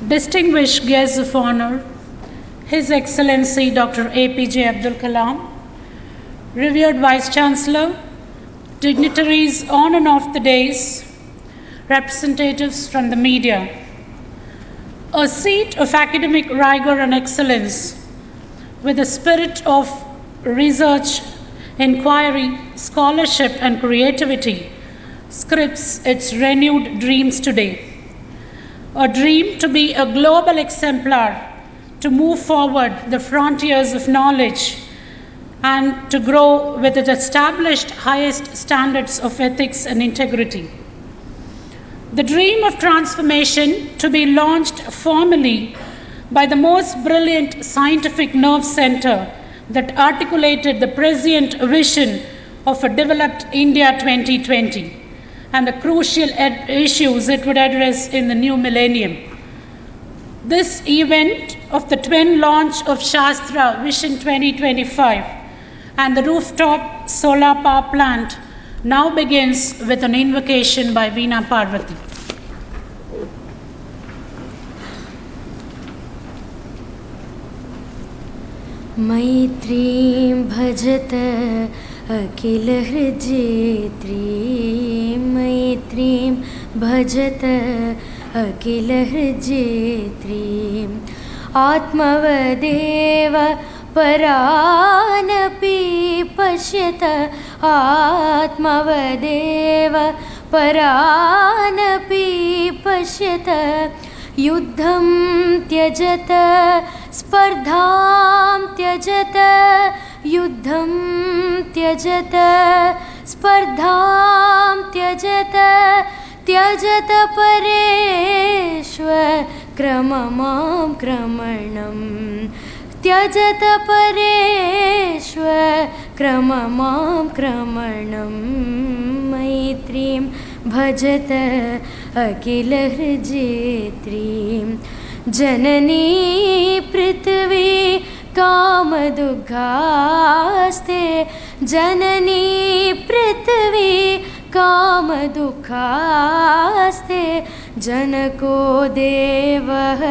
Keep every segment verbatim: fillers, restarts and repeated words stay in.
distinguished guests of honor, His Excellency Doctor A P J Abdul Kalam, revered Vice Chancellor, dignitaries on and off the dais, representatives from the media. A seat of academic rigor and excellence with a spirit of research, inquiry, scholarship, and creativity scripts its renewed dreams today. A dream to be a global exemplar, to move forward the frontiers of knowledge, and to grow with its established highest standards of ethics and integrity. The dream of transformation to be launched formally by the most brilliant scientific nerve center that articulated the prescient vision of a developed India twenty twenty and the crucial issues it would address in the new millennium. This event of the twin launch of Shastra Vision twenty twenty-five and the rooftop solar power plant now begins with an invocation by Veena Parvati. मैत्रीं भजत अखिल हृजेत्री मैत्रीं भजत अखिल हृजेत्री आत्मवदेव परानपि पश्यत आत्मवदेव परानपि पश्यत युद्धं त्यजत स्पर्धां त्यजत युद्धं त्यजत स्पर्धां त्यजत त्यजत परेश्वर क्रममां क्रमणं त्यजत परेश्वर क्रममां क्रमणं मैत्रीं भजत अखिल हृजेत्रीं जननी पृथ्वी कामदुःखास्ते जननी पृथ्वी कामदुःखास्ते जनको देवः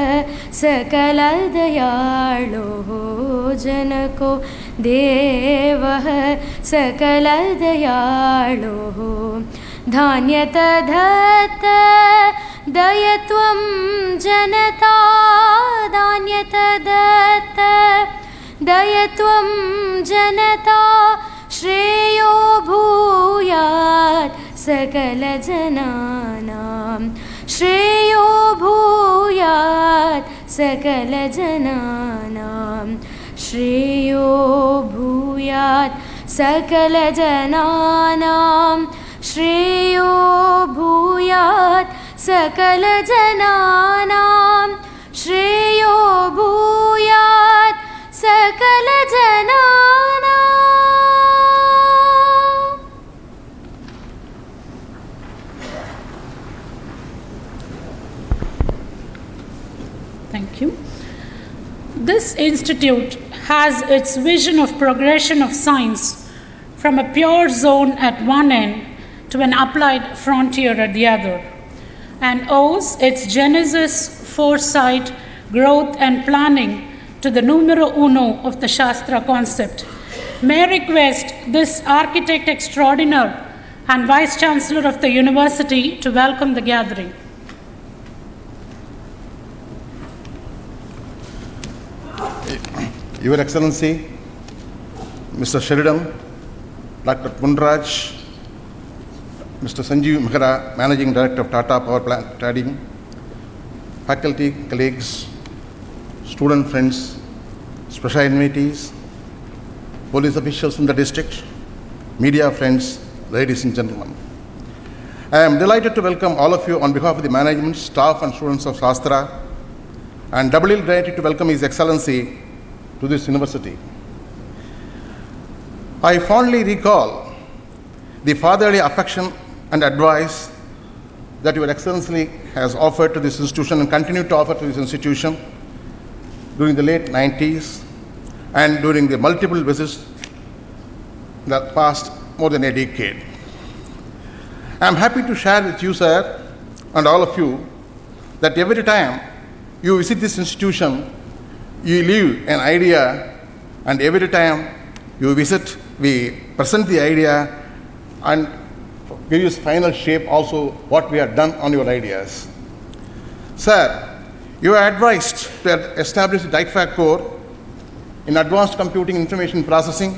सकलदयाळुः जनको देवः सकलदयाळुः धान्यतधत्त दयत्वं जनता धान्यतदत्त दयत्वं जनता श्रेयो भूयात् सकलजनानां श्रेयो भूयात् सकलजनानां श्रेयो भूयात् सकलजनानां श्रेयो भूयात् सकलजनानां श्रेयो भूयात् सकलजनानां. Thank you. This institute has its vision of progression of science from a pure zone at one end to an applied frontier at the other, and owes its genesis, foresight, growth, and planning to the numero uno of the Shastra concept. May I request this architect extraordinaire and Vice Chancellor of the University to welcome the gathering. Your Excellency, Mister Sheridan, Doctor Punraj, Mister Sanjeev Mehra, Managing Director of Tata Power Plant Trading, faculty, colleagues, student friends, special invitees, police officials from the district, media friends, ladies and gentlemen. I am delighted to welcome all of you on behalf of the management, staff and students of Shastra, and doubly delighted to welcome His Excellency to this university. I fondly recall the fatherly affection and advice that Your Excellency has offered to this institution and continued to offer to this institution during the late nineties and during the multiple visits that past more than a decade. I am happy to share with you, sir, and all of you, that every time you visit this institution, you leave an idea, and every time you visit, we present the idea and give you final shape also what we have done on your ideas. Sir, you are advised to establish the D I F A C core in advanced computing information processing.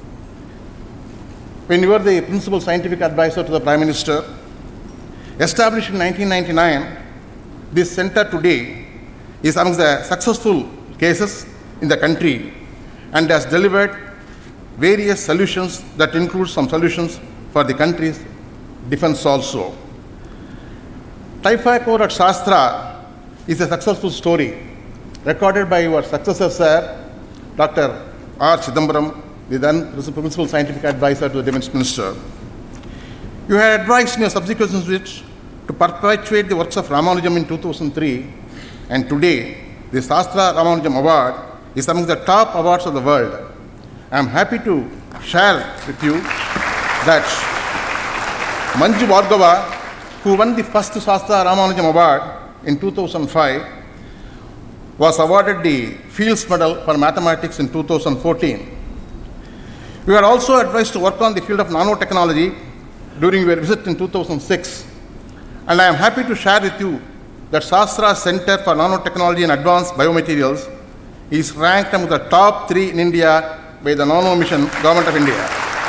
When you were the principal scientific advisor to the Prime Minister, established in nineteen ninety-nine, this center today is among the successful cases in the country and has delivered various solutions that include some solutions for the country's defense also. D I F A C core at Shastra is a successful story recorded by your successor, sir, Doctor R. Chidambaram, the then principal scientific advisor to the Defense Minister. You had advised in your subsequent speech to perpetuate the works of Ramanujam in two thousand three, and today the Shastra Ramanujam Award is among the top awards of the world. I am happy to share with you that Manju Bhargava, who won the first Shastra Ramanujam Award in two thousand five, was awarded the Fields Medal for Mathematics in two thousand fourteen. We were also advised to work on the field of nanotechnology during your visit in two thousand six, and I am happy to share with you that Shastra Center for Nanotechnology and Advanced Biomaterials is ranked among the top three in India by the Nano Mission, Government of India.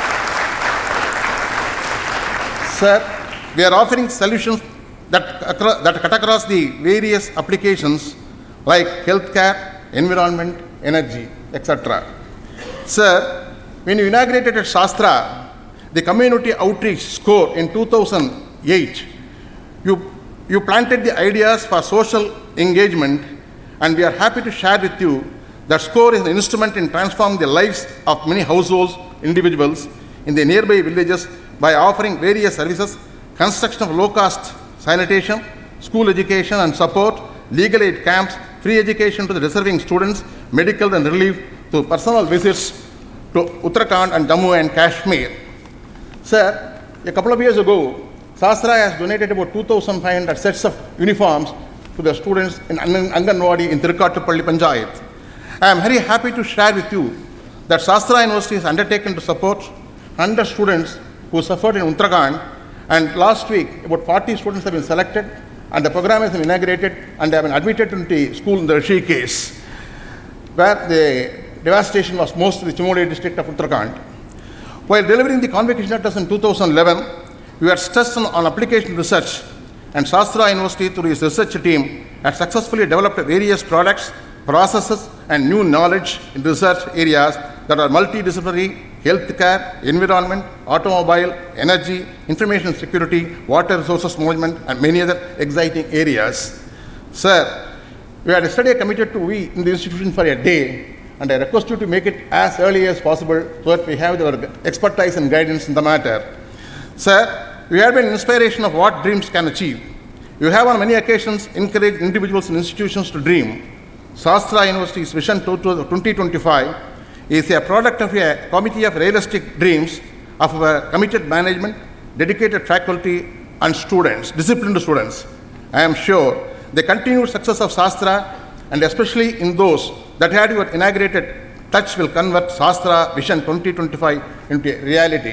Sir, we are offering solutions that, that cut across the various applications like healthcare, environment, energy, et cetera. Sir, when you inaugurated at Shastra, the community outreach score in two thousand eight, you, you planted the ideas for social engagement, and we are happy to share with you that score is an instrument in transforming the lives of many households, individuals in the nearby villages by offering various services, construction of low-cost sanitation, school education and support, legal aid camps, free education to the deserving students, medical and relief, to personal visits to Uttarakhand and Jammu and Kashmir. Sir, a couple of years ago, Shastra has donated about two thousand five hundred sets of uniforms to the students in Anganwadi in Tirukkattupalli Panchayat. I am very happy to share with you that Shastra University has undertaken to support one hundred students who suffered in Uttarakhand, and last week about forty students have been selected and the program has been inaugurated and they have been admitted into the school in the Rishikesh, where the devastation was most in the Chimoli district of Uttarakhand. While delivering the convocation letters in two thousand eleven, we had stressed on, on application research, and Shastra University through its research team had successfully developed various products, processes and new knowledge in research areas that are multidisciplinary: healthcare, environment, automobile, energy, information security, water resources management, and many other exciting areas. Sir, we had yesterday committed to be in the institution for a day, and I request you to make it as early as possible so that we have our expertise and guidance in the matter. Sir, we have been an inspiration of what dreams can achieve. You have on many occasions encouraged individuals and institutions to dream. Shastra University's Vision twenty twenty-five is a product of a committee of realistic dreams of our committed management, dedicated faculty and students, disciplined students. I am sure the continued success of Shastra, and especially in those that had your inaugurated touch, will convert Shastra Vision twenty twenty-five into a reality.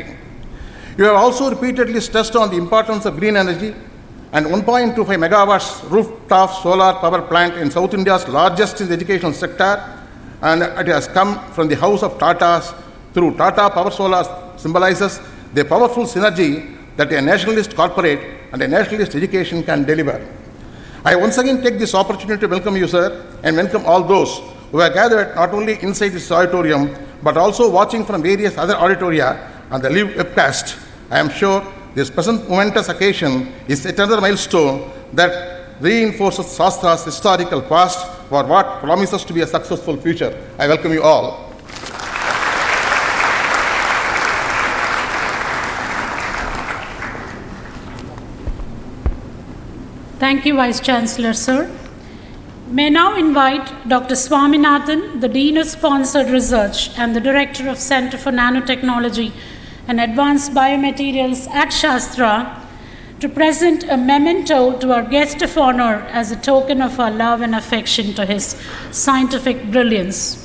You have also repeatedly stressed on the importance of green energy, and one point two five megawatts rooftop solar power plant in South India's largest in the educational sector, and it has come from the house of Tatas through Tata Power Solar, symbolizes the powerful synergy that a nationalist corporate and a nationalist education can deliver. I once again take this opportunity to welcome you, sir, and welcome all those who are gathered not only inside this auditorium, but also watching from various other auditoria on the live webcast. I am sure this present momentous occasion is another milestone that reinforces Shastra's historical past for what promises to be a successful future. I welcome you all. Thank you, Vice Chancellor, sir. May now invite Doctor Swaminathan, the Dean of Sponsored Research and the Director of Center for Nanotechnology and Advanced Biomaterials at Shastra, to to present a memento to our guest of honor as a token of our love and affection to his scientific brilliance.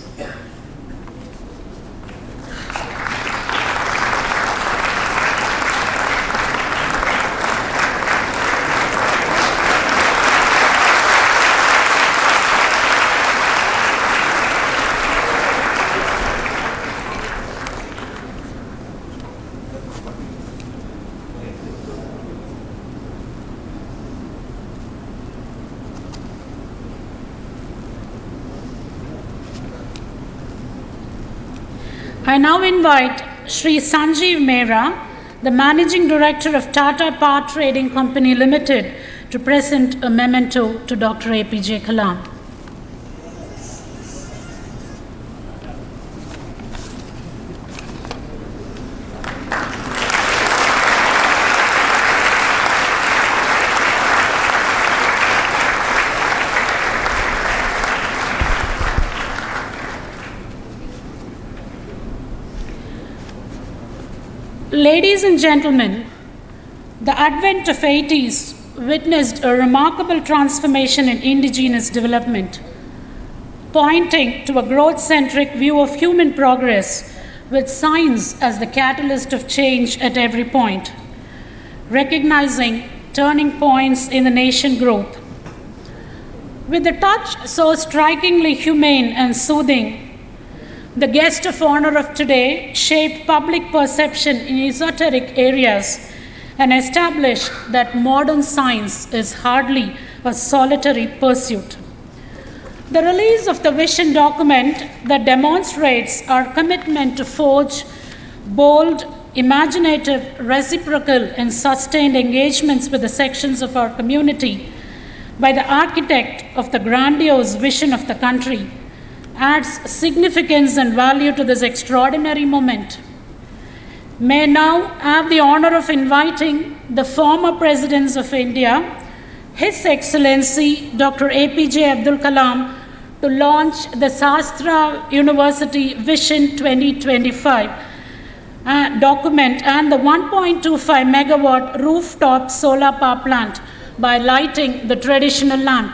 I now invite Shri Sanjeev Mehra, the Managing Director of Tata Power Trading Company Limited, to present a memento to Doctor A P J Kalam. Ladies and gentlemen, the advent of eighties witnessed a remarkable transformation in indigenous development, pointing to a growth-centric view of human progress with science as the catalyst of change at every point, recognizing turning points in the nation growth. With a touch so strikingly humane and soothing, the guest of honor of today shaped public perception in esoteric areas and established that modern science is hardly a solitary pursuit. The release of the vision document that demonstrates our commitment to forge bold, imaginative, reciprocal, and sustained engagements with the sections of our community by the architect of the grandiose vision of the country adds significance and value to this extraordinary moment. May now have the honor of inviting the former President of India, His Excellency Doctor A P J Abdul Kalam, to launch the Shastra University Vision twenty twenty-five uh, document and the one point two five megawatt rooftop solar power plant by lighting the traditional lamp.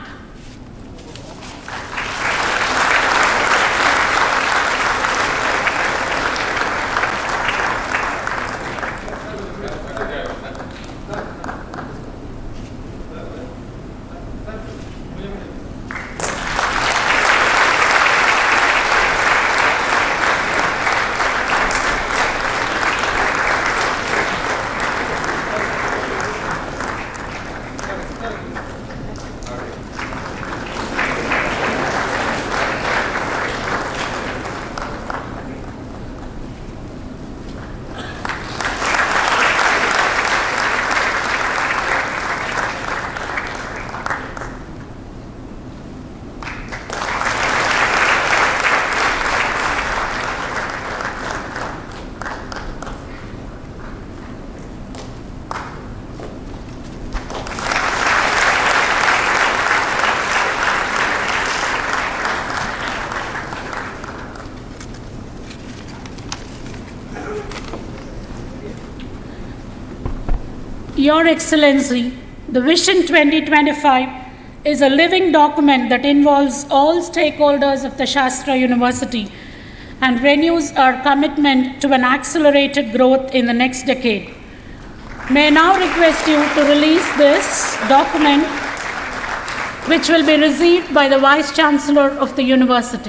Your Excellency, the Vision twenty twenty-five is a living document that involves all stakeholders of the Shastra University and renews our commitment to an accelerated growth in the next decade. May I now request you to release this document, which will be received by the Vice Chancellor of the University.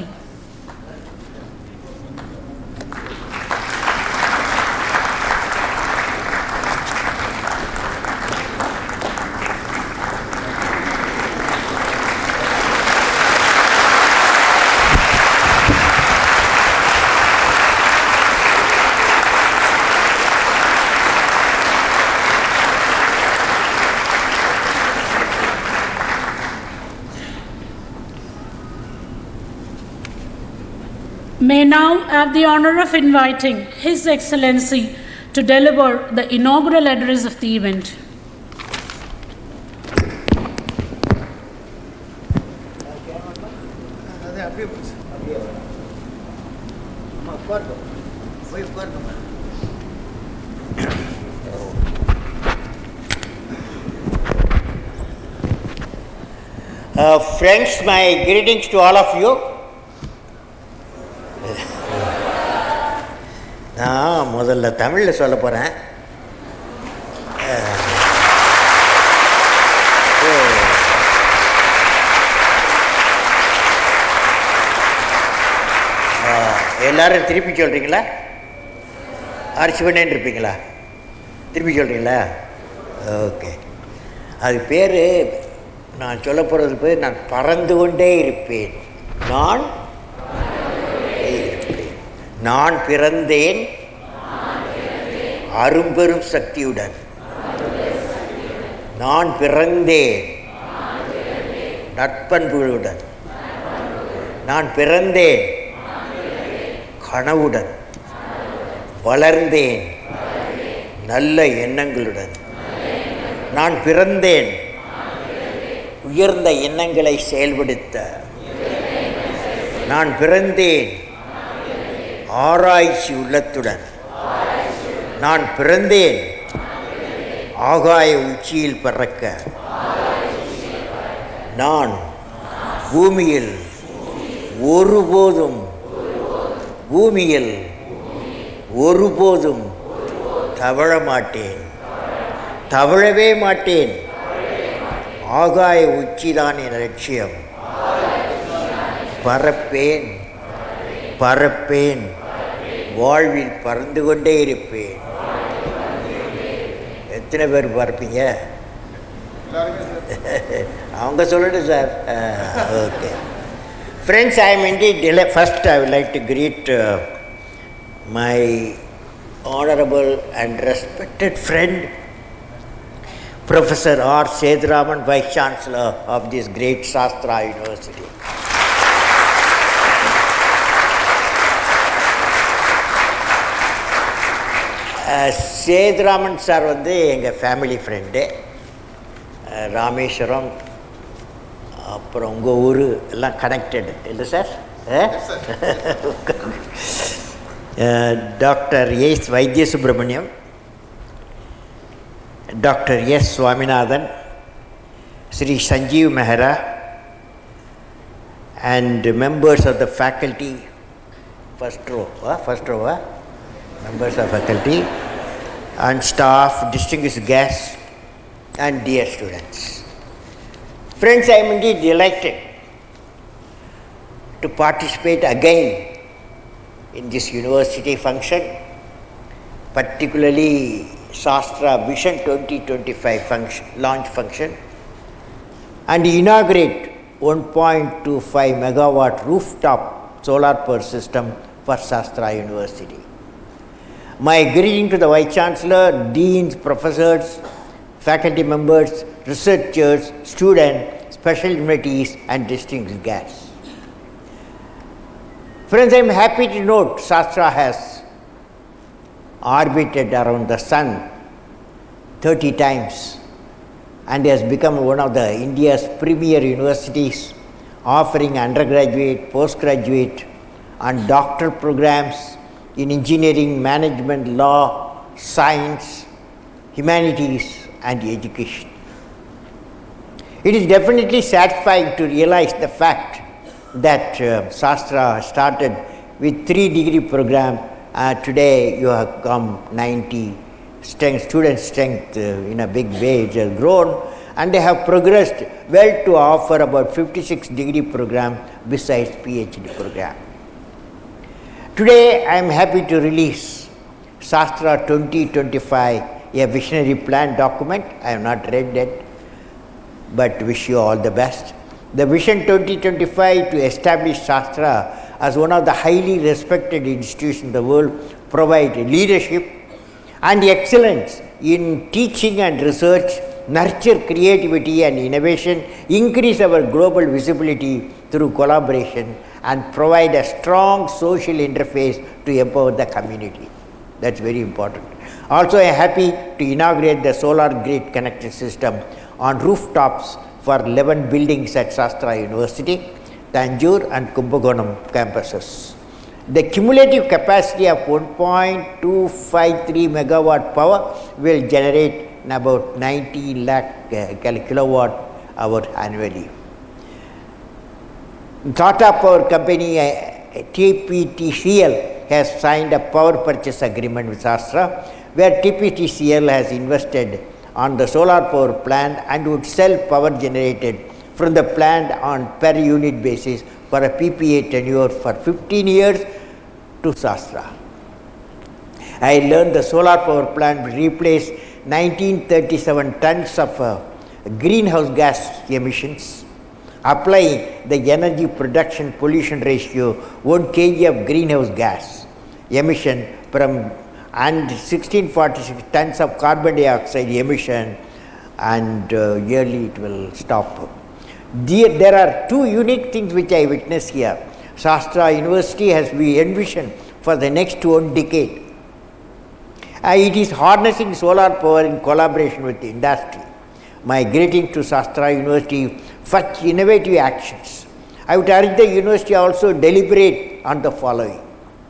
May now have the honor of inviting His Excellency to deliver the inaugural address of the event. Uh, friends, my greetings to all of you. நான் முதல்ல தமிழில் சொல்ல போகிறேன். எல்லாரும் திருப்பி சொல்கிறீங்களா? அரிசி பண்ணேன்னு இருப்பீங்களா? திருப்பி சொல்கிறீங்களா? ஓகே. அது பேர், நான் சொல்ல போகிறது பேர், நான் பறந்து கொண்டே இருப்பேன். நான் இருப்பேன். நான் பிறந்தேன் அரும்பெரும் சக்தியுடன். நான் பிறந்தேன் நற்பண்புகளுடன். நான் பிறந்தேன் கனவுடன். வளர்ந்தேன் நல்ல எண்ணங்களுடன். நான் பிறந்தேன் உயர்ந்த எண்ணங்களை செயல்படுத்த. நான் பிறந்தேன் ஆராய்ச்சி உள்ளத்துடன். நான் பிறந்தேன் ஆகாய உச்சியில் பறக்க. நான் பூமியில் ஒருபோதும் பூமியில் ஒருபோதும் தவழ மாட்டேன், தவழவே மாட்டேன். ஆகாய உச்சிதான் என் லட்சியம். பறப்பேன் பறப்பேன் வாழ்வில் பறந்து கொண்டே இருப்பேன். எத்தனை பேர் பறப்பீங்க? அவங்க சொல்லணும் sir. Okay friends, I am indeed delighted. First I would like to greet uh, my honorable and respected friend Professor R. Sethuraman, Vice Chancellor of this great Shastra University. Sethuraman sir வந்து எங்கள் ஃபேமிலி ஃப்ரெண்டு. ராமேஸ்வரம், அப்புறம் உங்கள் ஊர் எல்லாம் connected இல்லை sir? Doctor S Vaidya Subramaniam, doctor S Swaminathan, Shri Sanjeev Mehra, and members of the faculty, first row, uh, first row, uh, members of faculty and staff, distinguished guests and dear students. Friends, I am indeed delighted to participate again in this university function, particularly Shastra Vision twenty twenty-five function, launch function, and inaugurate one point two five megawatt rooftop solar power system for Shastra University. My greeting to the Vice Chancellor, Deans, Professors, faculty members, researchers, students, special invitees and distinguished guests. Friends, I am happy to note Shastra has orbited around the sun thirty times and has become one of the India's premier universities, offering undergraduate, postgraduate and doctoral programs in engineering, management, law, science, humanities and education. It is definitely satisfying to realize the fact that uh, Shastra started with three degree program. Uh, today you have come ninety strength, student strength uh, in a big way. It has grown and they have progressed well to offer about fifty-six degree program besides PhD program. Today I am happy to release Shastra twenty twenty-five, a visionary plan document. I have not read it, but wish you all the best. The Vision twenty twenty-five to establish Shastra as one of the highly respected institutions in the world, provide leadership and excellence in teaching and research, nurture creativity and innovation, increase our global visibility through collaboration, and provide a strong social interface to empower the community. That's very important. Also, I am happy to inaugurate the solar grid connected system on rooftops for eleven buildings at Shastra University, Tanjore and Kumbakonam campuses. The cumulative capacity of one point two five three megawatt power will generate about ninety lakh uh, kilowatt hour annually. Tata Power Company, uh, T P T C L, has signed a power purchase agreement with Shastra, where T P T C L has invested on the solar power plant and would sell power generated from the plant on per unit basis for a P P A tenure for fifteen years to Shastra. I learned the solar power plant will replace nineteen thirty-seven tons of uh, greenhouse gas emissions, applying the energy production pollution ratio one kilogram of greenhouse gas emission from and sixteen forty-six tons of carbon dioxide emission, and uh, yearly it will stop. There, there are two unique things which I witness here. Shastra University has been envisioned for the next one decade. Uh, it is harnessing solar power in collaboration with the industry. My greetings to Shastra University for innovative actions. I would urge the university also deliberate on the following.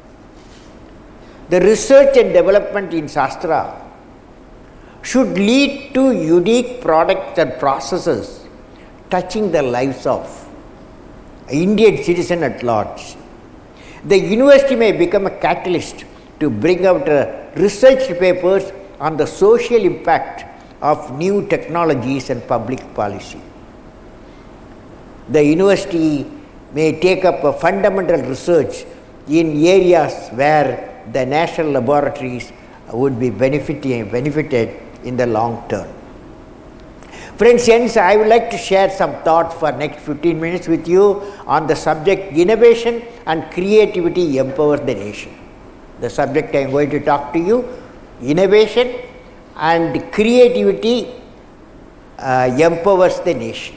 The research and development in Shastra should lead to unique products and processes touching the lives of Indian citizen at large. The university may become a catalyst to bring out uh, research papers on the social impact of new technologies and public policy. The university may take up a fundamental research in areas where the national laboratories would be benefiting, benefited in the long term. Friends, hence I would like to share some thoughts for next fifteen minutes with you on the subject innovation and creativity empowers the nation. The subject I am going to talk to you, innovation and creativity uh, empowers the nation.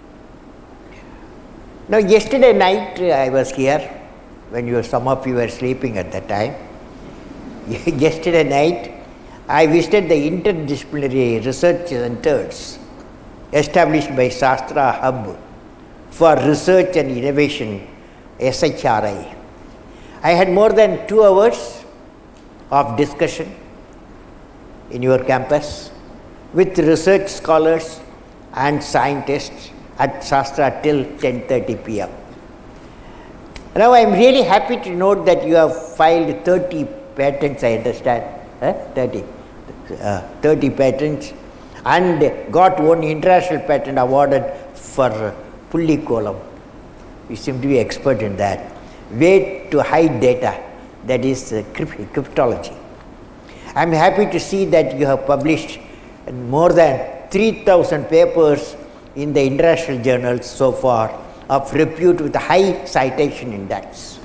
Now, yesterday night uh, I was here when you, some of you were sleeping at that time. Yesterday night I visited the interdisciplinary research centers established by Shastra Hub for Research and Innovation, S H R I. I had more than two hours of discussion in your campus with research scholars and scientists at Shastra till ten thirty p m Now, I am really happy to note that you have filed thirty patents, I understand, eh? thirty, uh, thirty patents, and got one international patent awarded for pulley column. You seem to be expert in that. Way to hide data, that is uh, cryptology. I am happy to see that you have published more than three thousand papers in the international journals so far of repute with a high citation index.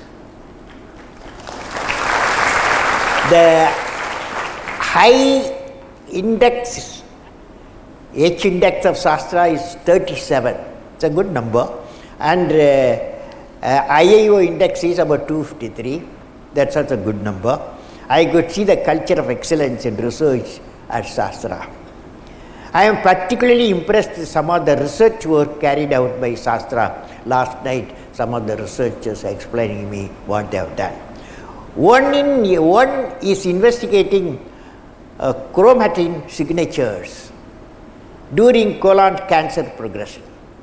The high index, H index of Shastra is thirty-seven. It's a good number. And uh, uh, I A O index is about two fifty-three. That's also a good number. I could see the culture of excellence in research at Shastra. I am particularly impressed with some of the research work carried out by Shastra. Last night, some of the researchers are explaining me what they have done. One, in, one is investigating uh, chromatin signatures during colon cancer progression.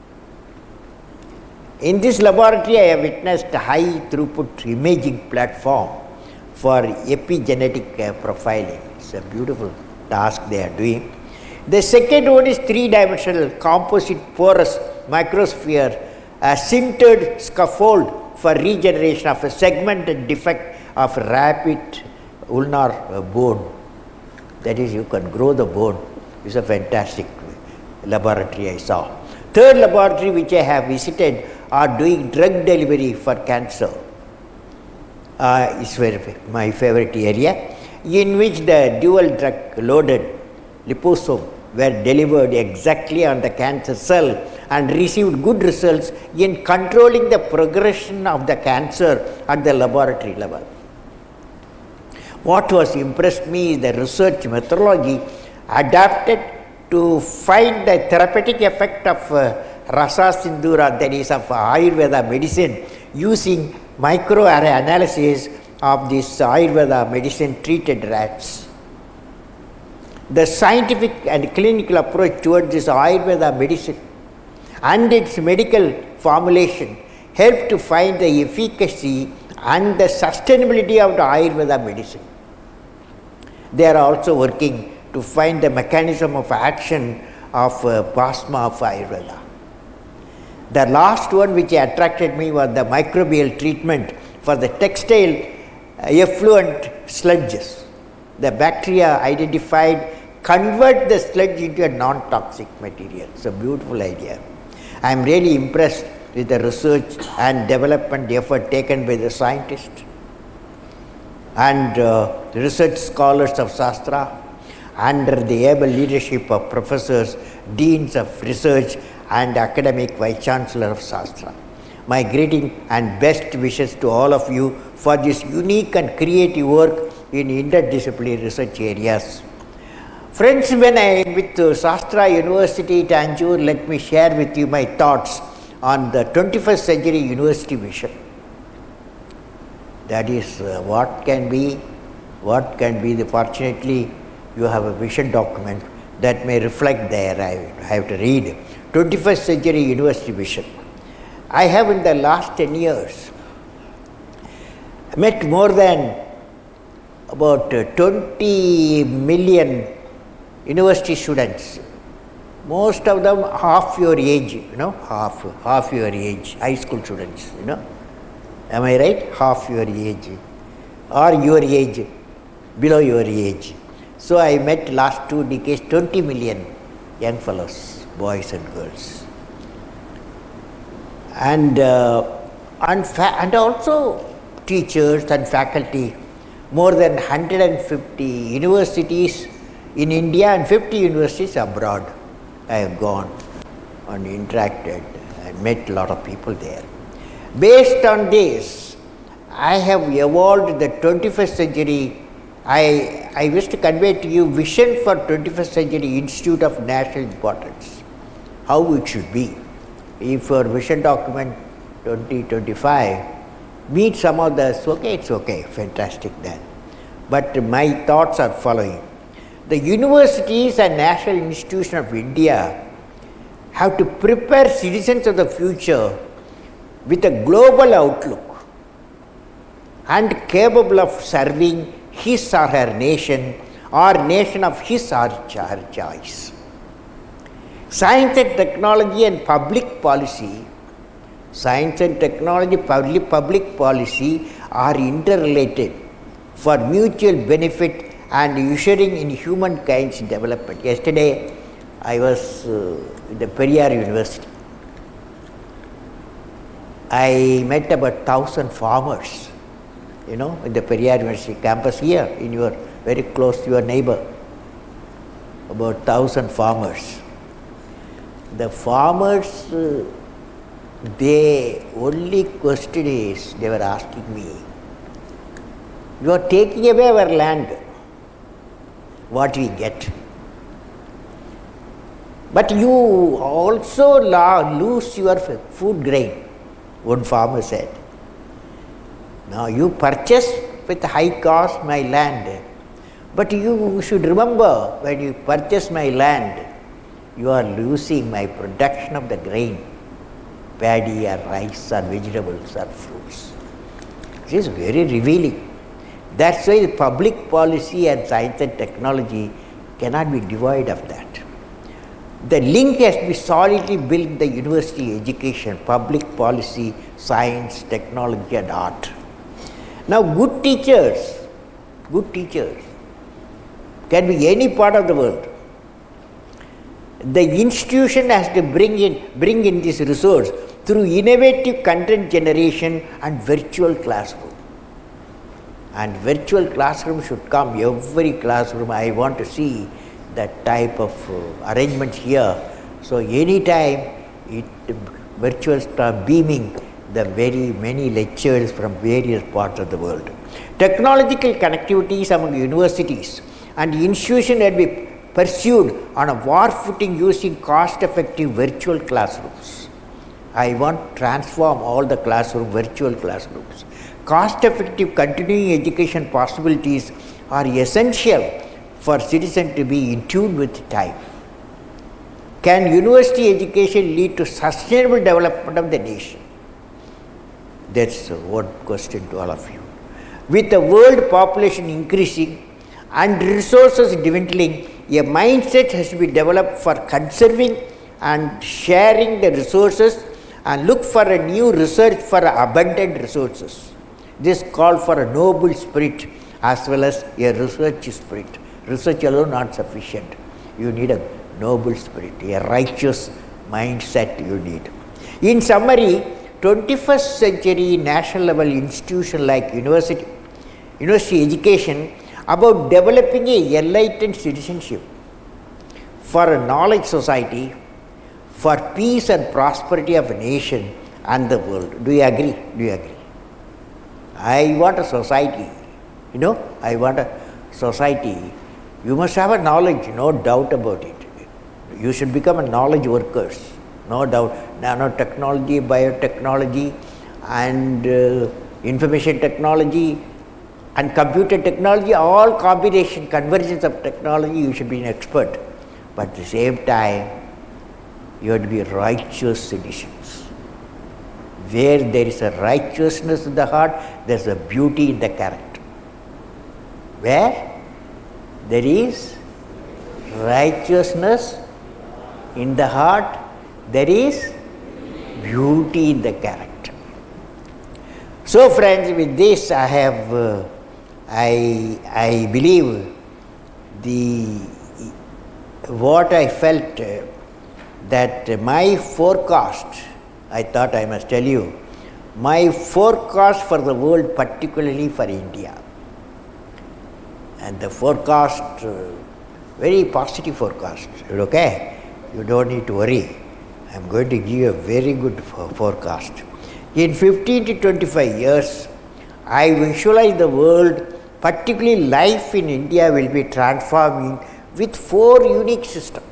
In this laboratory, I have witnessed a high throughput imaging platform for epigenetic uh, profiling. It's a beautiful task they are doing. The second one is three-dimensional composite porous microsphere, a sintered scaffold for regeneration of a segmented defect of rapid ulnar bone. That is, you can grow the bone. It's a fantastic laboratory I saw. Third laboratory which I have visited are doing drug delivery for cancer. Uh, it's very, my favorite area, in which the dual drug loaded liposome were delivered exactly on the cancer cell and received good results in controlling the progression of the cancer at the laboratory level. What was impressed me is the research methodology adapted to find the therapeutic effect of uh, Rasa Sindhura, that is of Ayurveda medicine, using microarray analysis of this Ayurveda medicine treated rats. The scientific and clinical approach towards this Ayurveda medicine and its medical formulation help to find the efficacy and the sustainability of the Ayurveda medicine. They are also working to find the mechanism of action of uh, plasma of Ayurveda. The last one which attracted me was the microbial treatment for the textile uh, effluent sludges. The bacteria identified convert the sludge into a non-toxic material. It's a beautiful idea. I am really impressed with the research and development effort taken by the scientists and uh, research scholars of Shastra under the able leadership of professors, deans of research and academic vice chancellor of Shastra. My greeting and best wishes to all of you for this unique and creative work in interdisciplinary research areas. Friends, when I am with uh, Shastra University, Tanjore, let me share with you my thoughts on the twenty-first century university vision. That is, uh, what can be, what can be the, fortunately, you have a vision document that may reflect there. I, I have to read. twenty-first century university vision. I have in the last ten years met more than about uh, twenty million university students. Most of them half your age, you know, half, half your age, high school students, you know. Am I right? Half your age or your age, below your age. So I met last two decades twenty million young fellows, boys and girls. And, uh, and, fa and also teachers and faculty, more than one hundred fifty universities in India and fifty universities abroad. I have gone and interacted and met a lot of people there. Based on this, I have evolved the twenty-first century. I, I wish to convey to you vision for twenty-first century Institute of National Importance, how it should be. If your vision document twenty twenty-five meets some of the, okay, it's okay, fantastic then. But my thoughts are following. The universities and national institutions of India have to prepare citizens of the future with a global outlook and capable of serving his or her nation or nation of his or her choice. Science and technology and public policy, science and technology, public, public policy are interrelated for mutual benefit and ushering in humankind's development. Yesterday, I was uh, in the Periyar University. I met about thousand farmers, you know, in the Periyar University campus here, in your very close to your neighbor. About thousand farmers. The farmers, uh, they only question is, they were asking me, you are taking away our land. What we get. But you also lose your food grain, one farmer said. Now you purchase with high cost my land, but you should remember when you purchase my land, you are losing my production of the grain, paddy or rice or vegetables or fruits. It is very revealing. That's why the public policy and science and technology cannot be devoid of that. The link has to be solidly built in the university education, public policy, science, technology and art. Now good teachers, good teachers can be any part of the world. The institution has to bring in, bring in this resource through innovative content generation and virtual classroom. And virtual classroom should come, every classroom. I want to see that type of uh, arrangements here. So anytime it virtual start beaming the very many lectures from various parts of the world. Technological connectivities among universities and institutions will be pursued on a war footing using cost-effective virtual classrooms. I want to transform all the classroom virtual classrooms. Cost-effective continuing education possibilities are essential for citizens to be in tune with time. Can university education lead to sustainable development of the nation? That's one question to all of you. With the world population increasing and resources dwindling, a mindset has to be developed for conserving and sharing the resources and look for a new research for abundant resources. This call for a noble spirit as well as a research spirit. Research alone not sufficient. You need a noble spirit, a righteous mindset you need. In summary, twenty-first century national level institution like university, university education about developing a enlightened citizenship for a knowledge society, for peace and prosperity of a nation and the world. Do you agree? Do you agree? I want a society, you know, I want a society. You must have a knowledge, no doubt about it. You should become a knowledge workers, no doubt. Nanotechnology, biotechnology and uh, information technology and computer technology, all combination, convergence of technology, you should be an expert. But at the same time, you have to be righteous citizens. Where there is a righteousness in the heart, there is a beauty in the character. Where there is righteousness in the heart, there is beauty in the character. So friends, with this I have, uh, I, I believe the, what I felt uh, that my forecast, I thought I must tell you, my forecast for the world, particularly for India, and the forecast, uh, very positive forecast, okay? You don't need to worry. I am going to give you a very good forecast. In fifteen to twenty-five years, I visualize the world, particularly life in India, will be transforming with four unique systems.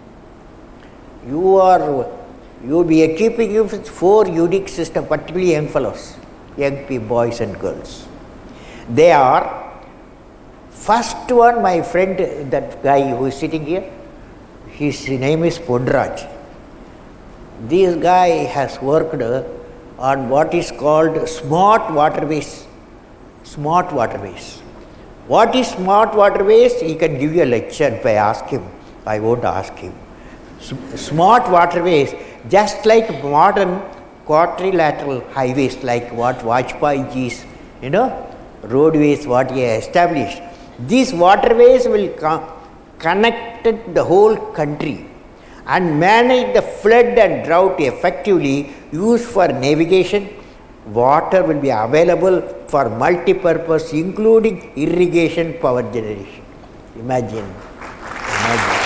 You are, you will be equipping you with four unique systems, particularly young fellows, young people, boys and girls. They are, first one, my friend, that guy who is sitting here, his name is Ponraj. This guy has worked on what is called smart waterways. Smart waterways. What is smart waterways? He can give you a lecture if I ask him. I won't ask him. Smart waterways, just like modern quadrilateral highways, like what Vajpayee is, you know, roadways, what he has established. These waterways will co connect the whole country and manage the flood and drought effectively, used for navigation. Water will be available for multi-purpose, including irrigation, power generation. Imagine, imagine.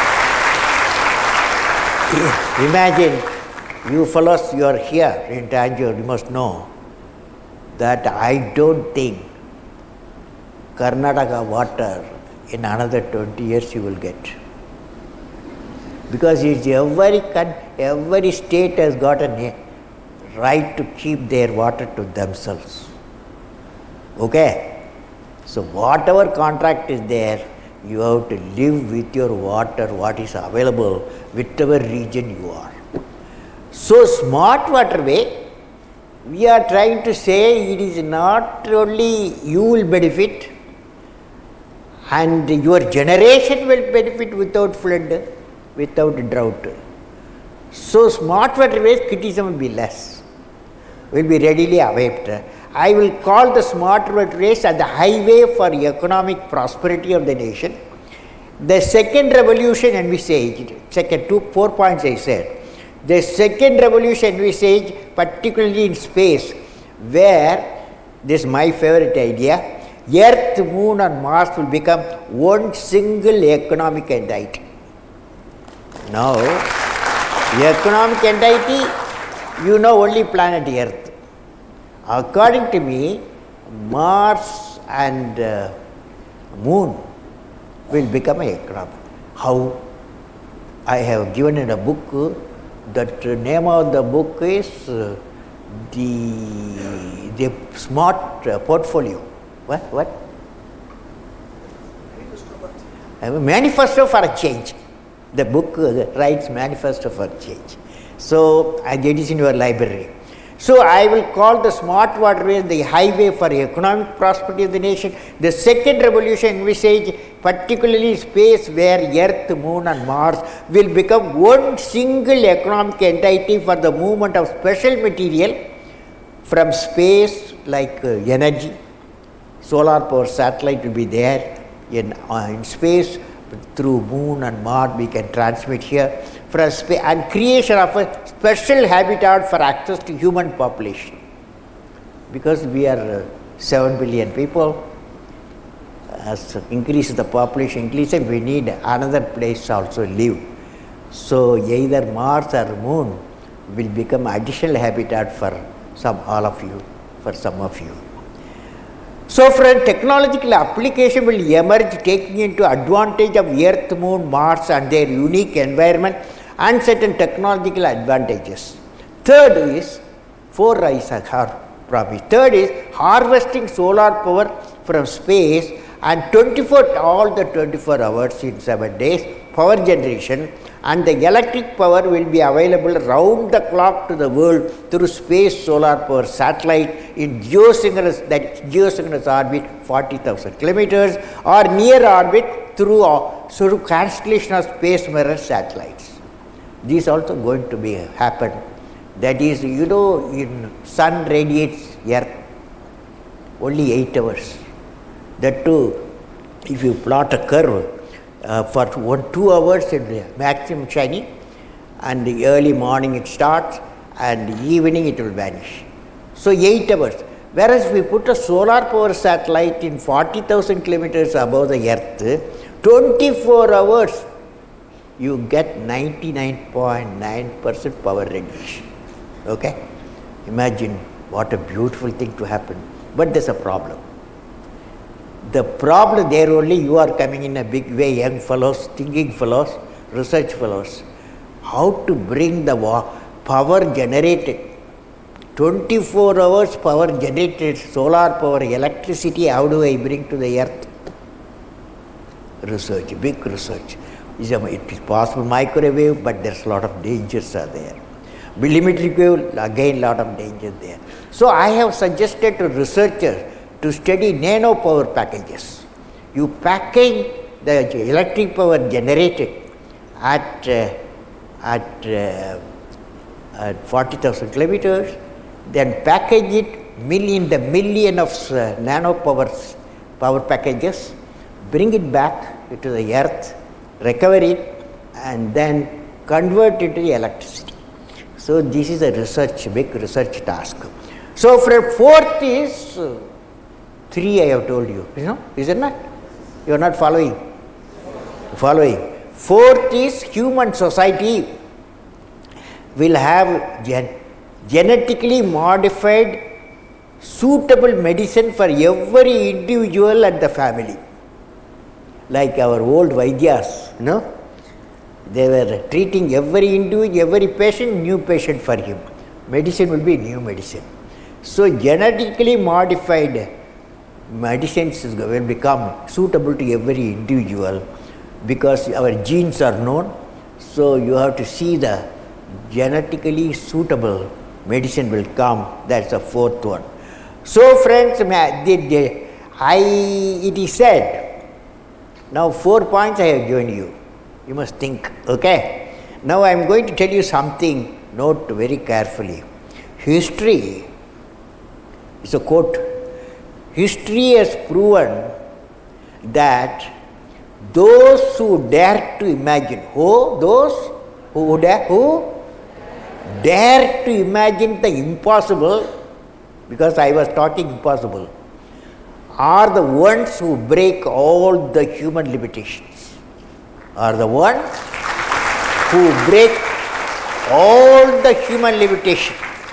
Imagine, you fellows, you are here in Tanjore, you must know that I don't think Karnataka water in another twenty years you will get. Because it's every, every state has got a right to keep their water to themselves. Okay? So whatever contract is there, you have to live with your water, what is available, whichever region you are. So smart waterway, we are trying to say it is not only you will benefit and your generation will benefit without flood, without drought. So smart waterways criticism will be less, will be readily waived. I will call the smart waterways as the highway for economic prosperity of the nation. The second revolution envisaged, second two, four points I said. The second revolution envisaged, particularly in space, where, this is my favorite idea, Earth, Moon and Mars will become one single economic entity. Now, economic entity, you know only planet Earth. According to me, Mars and uh, Moon will become an economic. How? I have given in a book, that uh, name of the book is uh, the, the Smart uh, Portfolio. What? What? A manifesto for a change. The book uh, writes manifesto for change. So, uh, it is in your library. So I will call the smart waterways the highway for economic prosperity of the nation. The second revolution envisaged particularly space where Earth, Moon and Mars will become one single economic entity for the movement of special material from space, like uh, energy. Solar power satellite will be there in, uh, in space. Through Moon and Mars we can transmit here for space, and creation of a special habitat for access to human population, because we are uh, seven billion people. As increase the population increases, we need another place also live. So either Mars or Moon will become additional habitat for some all of you, for some of you. So friend, technological application will emerge taking into advantage of Earth, Moon, Mars and their unique environment and certain technological advantages. Third is, four I have promised. Third is harvesting solar power from space and twenty-four, all the twenty-four hours in seven days, power generation, and the electric power will be available round the clock to the world through space solar power satellite in geosynchronous, that geosynchronous orbit forty thousand kilometers, or near orbit through uh, through constellation of space mirror satellites. These also going to be happen. That is, you know, in sun radiates Earth only eight hours. That too, if you plot a curve, uh, for one two hours it maximum shining, and the early morning it starts and the evening it will vanish. So eight hours. Whereas we put a solar power satellite in forty thousand kilometers above the Earth, twenty-four hours you get ninety-nine point nine percent power radiation. Okay? Imagine what a beautiful thing to happen. But there's a problem. The problem there only, you are coming in a big way, young fellows, thinking fellows, research fellows, how to bring the power generated, twenty-four hours power generated, solar power, electricity, how do I bring to the Earth? Research, big research. It is possible microwave, but there's a lot of dangers are there. Millimetric wave, again lot of dangers there. So I have suggested to researchers to study nano power packages. You package the electric power generated at, uh, at, uh, at forty thousand kilometers, then package it million, the million of uh, nano powers, power packages, bring it back to the Earth, recover it, and then convert it to electricity. So this is a research, big research task. So for fourth is, uh, three I have told you, you know, is it not? You are not following? Following. Fourth is human society will have gen genetically modified suitable medicine for every individual and the family. Like our old Vaidyas, you know, they were treating every individual, every patient, new patient for him. Medicine will be new medicine. So genetically modified medicines will become suitable to every individual because our genes are known. So you have to see the genetically suitable medicine will come. That's the fourth one. So friends, I, it is said, now four points I have given you. You must think, okay. Now I am going to tell you something, note very carefully. History is a quote. History has proven that those who dare to imagine, who? Those who dare, who? Dare to imagine the impossible, because I was talking impossible, are the ones who break all the human limitations. Are the ones who break all the human limitations.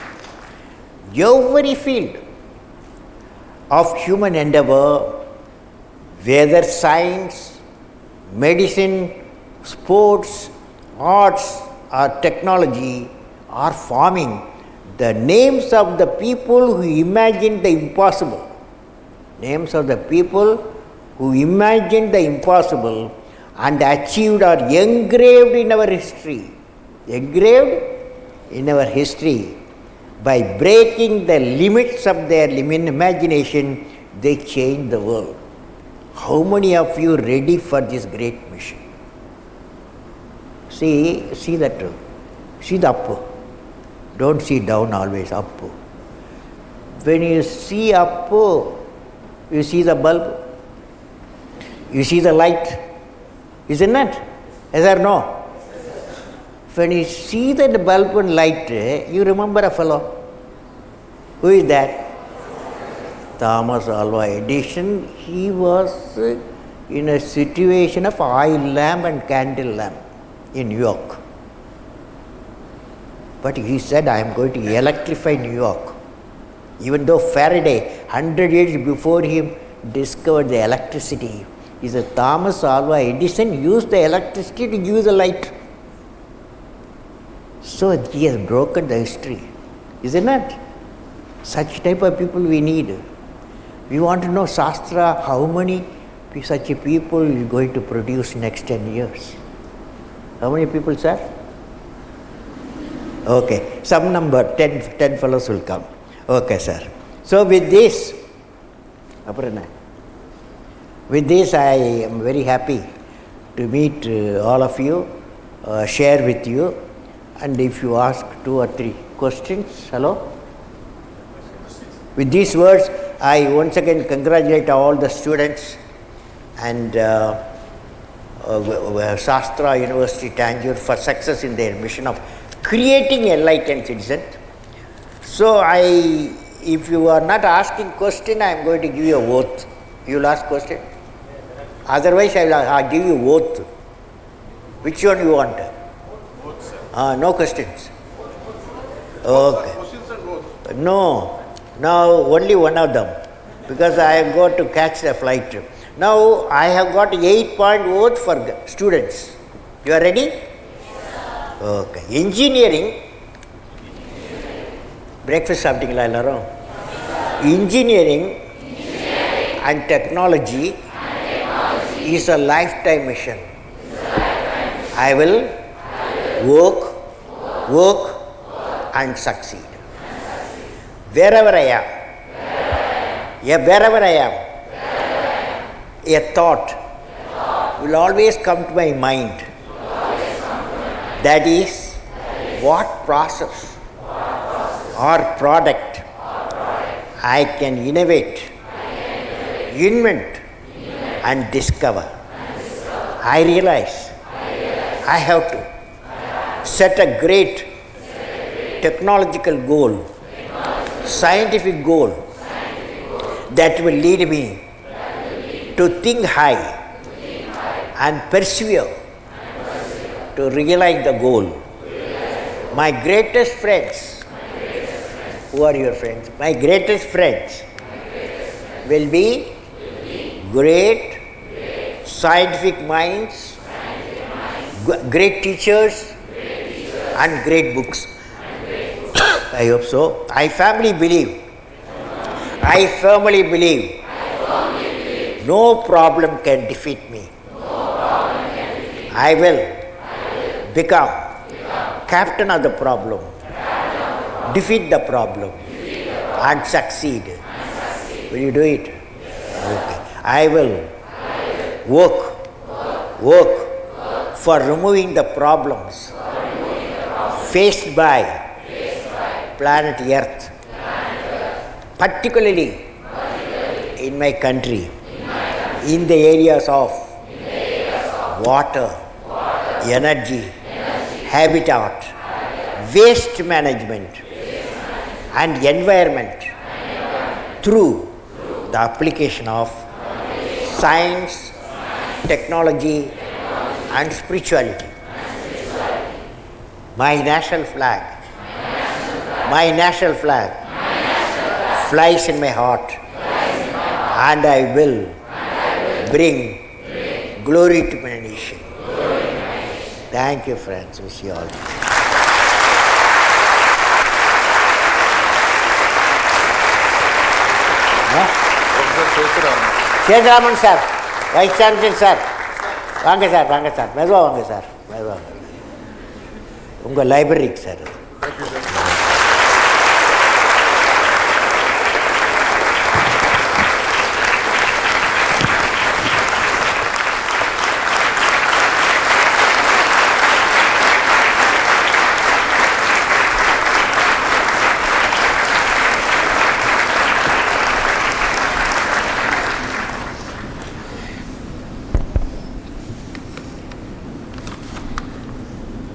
Every field of human endeavor, whether science, medicine, sports, arts or technology, are forming the names of the people who imagined the impossible. Names of the people who imagined the impossible and achieved or engraved in our history. Engraved in our history. By breaking the limits of their imagination, they change the world. How many of you ready for this great mission? See, see that, see the up. Don't see down always, up. When you see up, you see the bulb, you see the light, isn't it? Yes or no? When you see that bulb and light, you remember a fellow. Who is that? Thomas Alva Edison. He was in a situation of oil lamp and candle lamp in New York. But he said, I am going to electrify New York. Even though Faraday, one hundred years before him, discovered the electricity, he said, Thomas Alva Edison used the electricity to give the light. So he has broken the history, isn't it? Such type of people we need. We want to know Shastra, how many such people is going to produce next ten years. How many people, sir? Okay, some number, ten, ten fellows will come. Okay, sir. So with this, with this I am very happy to meet uh, all of you, uh, share with you, and if you ask two or three questions, hello? With these words, I once again congratulate all the students and uh, uh, Shastra University Tanjore for success in their mission of creating enlightened citizens. So I, if you are not asking question, I am going to give you a oath. You will ask question? Otherwise, I will I'll give you oath. Which one you want? Uh, no questions. Okay. No. Now only one of them, because I have got to catch the flight. Now I have got eight point oath for students. You are ready? Yes, okay. Engineering. Breakfast சாப்பிட்டீங்களா எல்லாரும்? Engineering, Engineering and technology, and technology is a lifetime mission. Lifetime mission. I will, I will work, work, work, work and succeed. Wherever I am, wherever I am, yeah, wherever I am, wherever I am a, thought a thought will always come to my mind. That is, that is what process, what process or, product or product I can innovate, I can innovate invent, invent and, discover. and discover. I realize I, realize I have to I have set a great, set a great technological goal. Scientific goal, Scientific goal that will lead me will lead to think high, to think high and, persevere and persevere to realize the goal. Realize my greatest friends, my greatest friends, who are your friends? My greatest friends, my greatest friends will, be will be great, great scientific minds, scientific minds great, teachers, great teachers and great books. I hope so. I firmly believe. I firmly believe. I firmly believe. No problem can defeat me. No problem can defeat me. I will, I will become, become captain of the problem. Of the problem. Defeat the problem. Defeat the problem. And, succeed. and succeed. Will you do it? Yes. Okay. I will, I will work, work, work, work for removing the problems, removing the problems faced by planet Earth, planet Earth. Particularly, particularly in, my country, in my country, in the areas of, the areas of water, water energy, energy habitat, habitat waste, management, waste management and environment, and environment through, through the application of application science, science technology, technology and, spirituality. and spirituality. My national flag My national flag, my national flag flies in my heart, in my heart and, I will, and I will bring, bring glory to my nation. Glory to my nation. Thank you, friends. Wish you all. Sethuraman sir, vice chancellor sir, வாங்க sir, வாங்க sir, மெதுவாக வாங்க sir, மெதுவாக உங்கள் லைப்ரரிக்கு sir.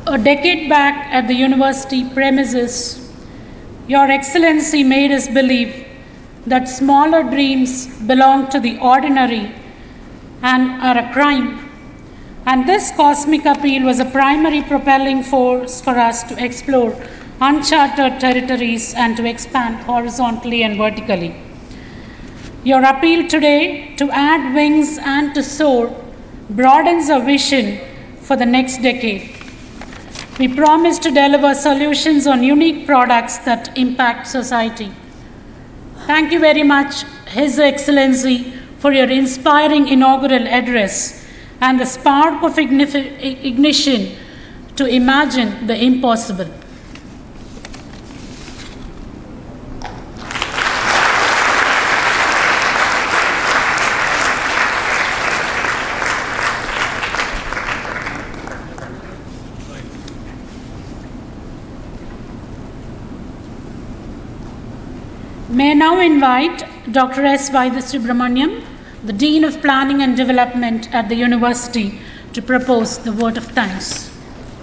A decade back at the university premises, Your Excellency made us believe that smaller dreams belong to the ordinary and are a crime. And this cosmic appeal was a primary propelling force for us to explore uncharted territories and to expand horizontally and vertically. Your appeal today to add wings and to soar broadens our vision for the next decade. We promise to deliver solutions on unique products that impact society. Thank you very much, His Excellency, for your inspiring inaugural address and the spark of ignition to imagine the impossible. May I now invite Doctor S. Vaidhasubramaniam, the Dean of Planning and Development at the University, to propose the vote of thanks.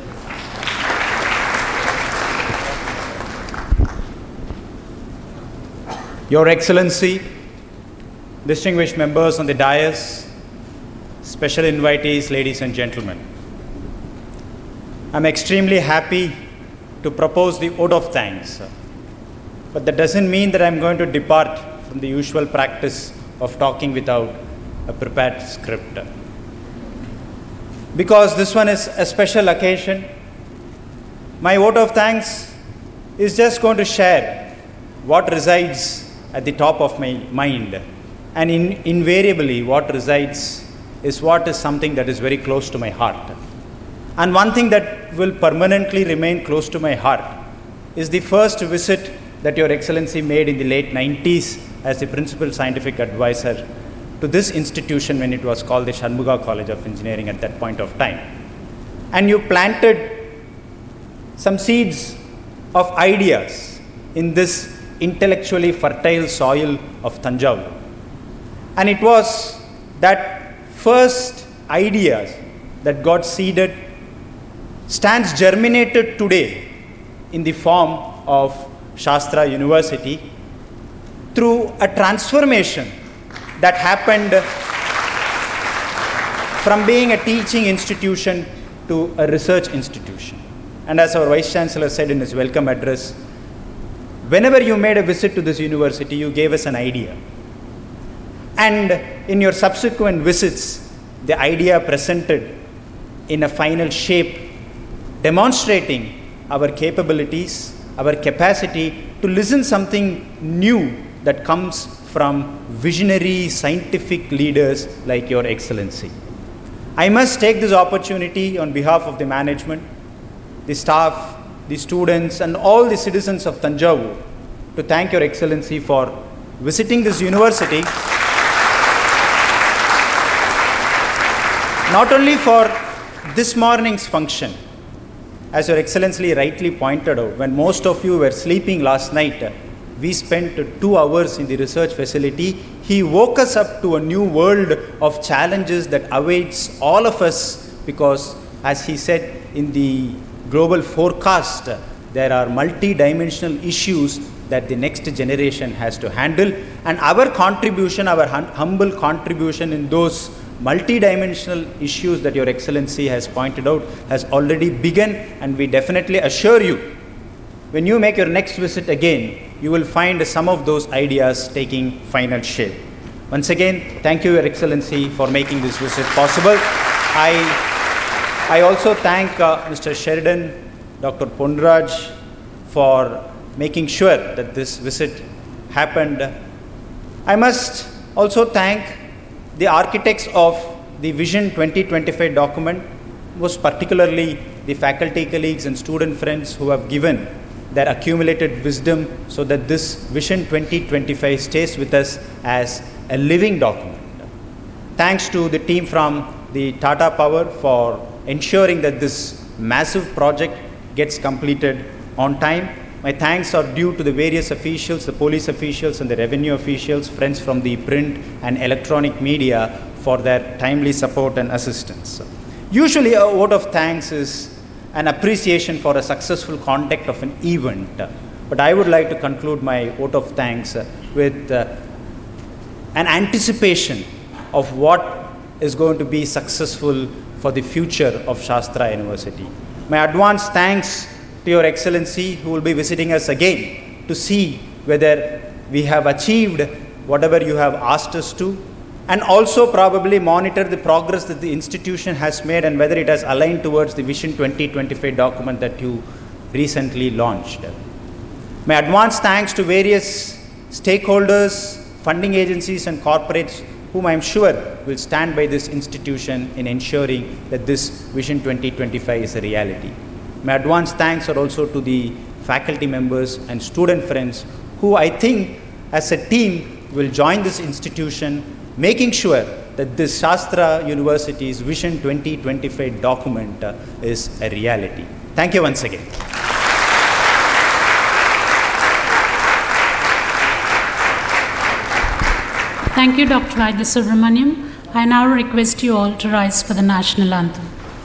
Your Excellency, distinguished members on the dais, special invitees, ladies and gentlemen, I'm extremely happy to propose the vote of thanks. But that doesn't mean that I'm going to depart from the usual practice of talking without a prepared script. Because this one is a special occasion, my vote of thanks is just going to share what resides at the top of my mind. And in, invariably, what resides is what is something that is very close to my heart. And one thing that will permanently remain close to my heart is the first visit that Your Excellency made in the late nineties as the Principal Scientific Advisor to this institution when it was called the Shanmuga College of Engineering at that point of time. And you planted some seeds of ideas in this intellectually fertile soil of Thanjavur. And it was that first ideas that got seeded stands germinated today in the form of Shastra University through a transformation that happened from being a teaching institution to a research institution. And as our Vice Chancellor said in his welcome address, whenever you made a visit to this university, you gave us an idea. And in your subsequent visits, the idea presented in a final shape, demonstrating our capabilities, our capacity to listen something new that comes from visionary scientific leaders like Your Excellency. I must take this opportunity on behalf of the management, the staff, the students, and all the citizens of Thanjavur to thank Your Excellency for visiting this university, not only for this morning's function. As Your Excellency rightly pointed out, when most of you were sleeping last night, we spent two hours in the research facility. He woke us up to a new world of challenges that awaits all of us because, as he said in the global forecast, there are multi-dimensional issues that the next generation has to handle. And our contribution, our hum- humble contribution in those multi-dimensional issues that Your Excellency has pointed out has already begun, and we definitely assure you, when you make your next visit again, you will find some of those ideas taking final shape. Once again, thank you, Your Excellency, for making this visit possible. I, I also thank uh, Mister Sheridan, Doctor Ponraj, for making sure that this visit happened. I must also thank the architects of the Vision twenty twenty-five document, most particularly the faculty colleagues and student friends who have given their accumulated wisdom so that this Vision twenty twenty-five stays with us as a living document. Thanks to the team from the Tata Power for ensuring that this massive project gets completed on time. My thanks are due to the various officials, the police officials and the revenue officials, friends from the print and electronic media for their timely support and assistance. Usually a vote of thanks is an appreciation for a successful conduct of an event. But I would like to conclude my vote of thanks with uh, an anticipation of what is going to be successful for the future of Shastra University. My advance thanks to Your Excellency, who will be visiting us again to see whether we have achieved whatever you have asked us to, and also probably monitor the progress that the institution has made and whether it has aligned towards the Vision twenty twenty-five document that you recently launched. My advance thanks to various stakeholders, funding agencies and corporates whom I am sure will stand by this institution in ensuring that this Vision twenty twenty-five is a reality. My advance thanks are also to the faculty members and student friends who I think as a team will join this institution, making sure that this Shastra University's Vision twenty twenty-five document uh, is a reality. Thank you once again. Thank you, Doctor Vaidya Subramaniam. I now request you all to rise for the national anthem.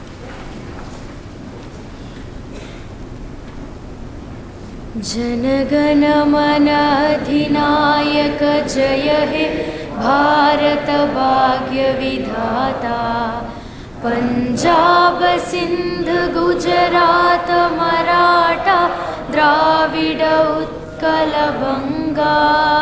जनगण मन अधिनायक जय हे भारत भाग्य विधाता पंजाब सिंध गुजरात मराठा द्राविड उत्कल बंगा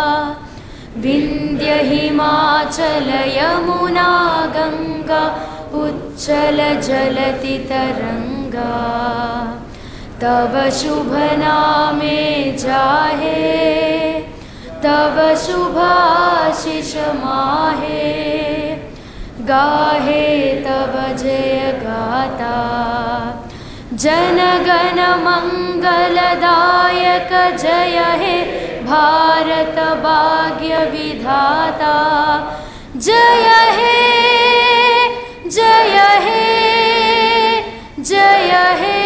विंध्य हिमाचल यमुना गंगा उच्चल जलति तरंगा तव शुभ नामे जाहे तव शुभाशिष माहे गाहे तव जय गाता जनगण मंगलदायक जय हे भारत भाग्य विधाता जय हे जय हे जय हे